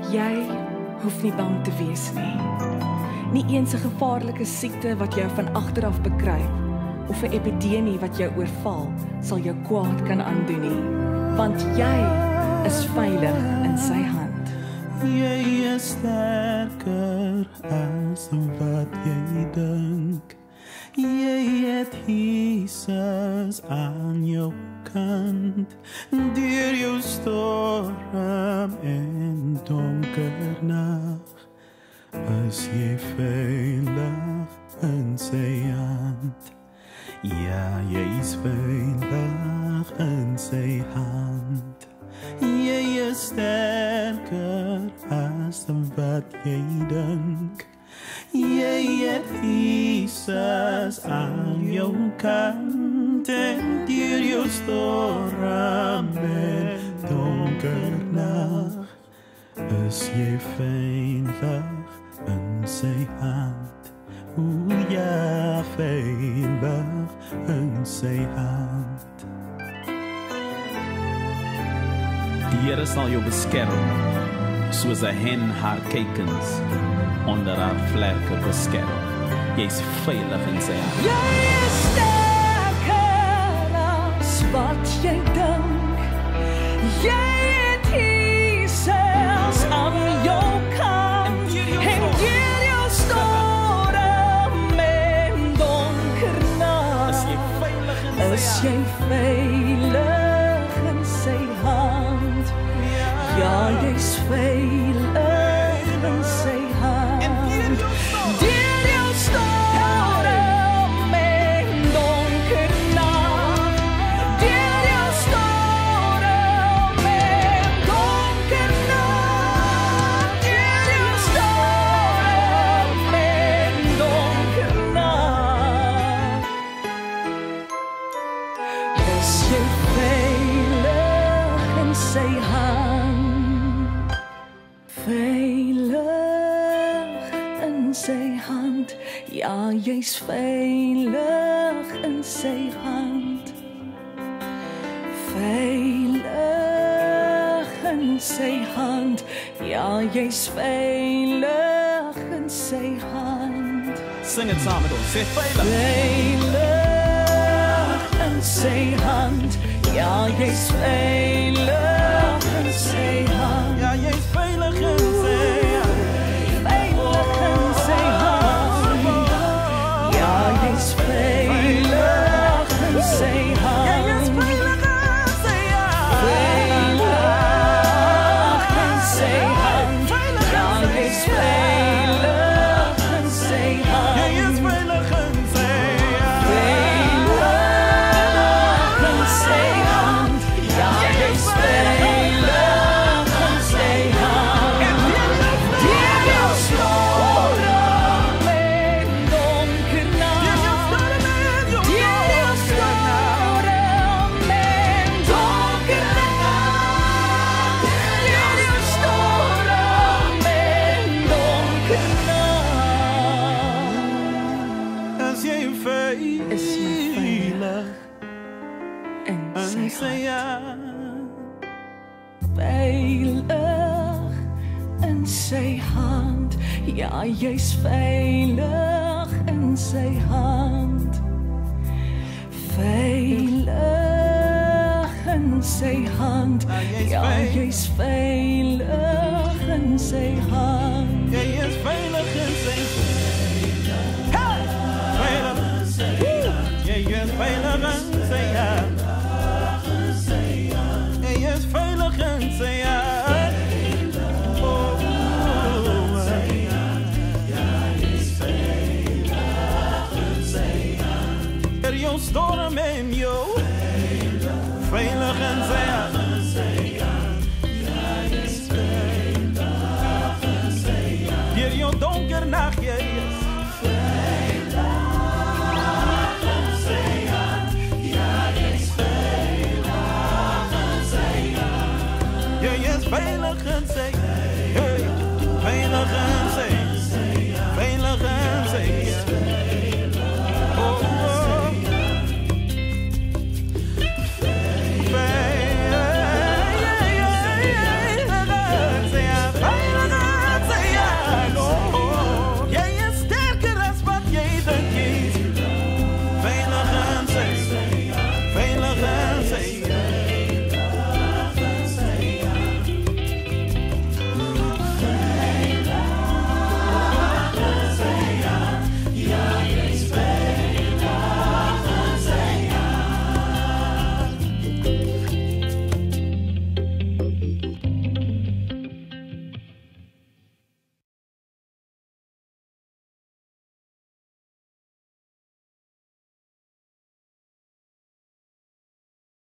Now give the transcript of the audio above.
Jy hoef nie bang te wees nie. Nie eens 'n gevaarlike siekte wat jou van agteraf bekruip of 'n epidemie wat jou oorval sal jou kwaad kan aandoen nie, want jy is veilig in sy hand. Jy is sterker as wat jy dink. Jy het Jesus aan jou kant, deur jou storm en donker nag, is jy veilig in sy hand. Ja, jy is veilig in sy hand. Jy is sterker as wat jy dink. Jy het Jesus aan jou kant, en deur jou storm en donker nag, is jy veilig in sy hand. O ja, veilig in sy hand. Die Here sal jou beskerm, soos 'n hen haar kuikens onder haar vlerke beskerm. Jy's veilig in sy hand. Jy is sterker as wat jy dink. Jy het Jesus aan jou kant, en deur jou storm en donker nag, is jy veilig in sy hand. Ja, jy's veilig in sy hand. Deur jou storm en donker nag, deur jou storm en donker nag, deur jou storm en donker nag, is jy veilig in sy hand. Veilig in sy hand, ja, jy's veilig in sy hand. Veilig in sy hand, ja, jy's veilig in sy hand. Sing dit saam met ons, sê veilig. Veilig in sy hand, ja, jy's veilig in sy hand. Ja, jy's veilig in sy hand. Veilig in sy hand. Ja, jy's veilig in sy hand. Jy is veilig in sy hand. Veilig in sy hand. Ja, jy's veilig in sy hand. Jy is veilig in sy hand. Veilig in sy hand. Ja, jy's veilig in sy hand. Deur jou storm en donker nag, deur jou storm en donker nag, deur jou storm en donker nag, Is jy veilig is jy veilig in in sy sy hand. hand. Veilig in sy hand, ja, jy's veilig in sy hand. Veilig in sy hand, ja, jy's veilig in sy hand. Jy is veilig in sy hand. Hey! Veilig in sy hand. Jy is veilig in sy hand. Jy is veilig in sy hand. Oh, deur jou storm en jou veilig in sy hand. Deur jou donker nag, jy is jy is veilig in sy